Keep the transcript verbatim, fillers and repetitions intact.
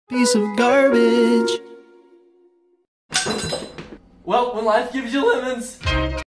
piece of garbage. Well, when life gives you lemons.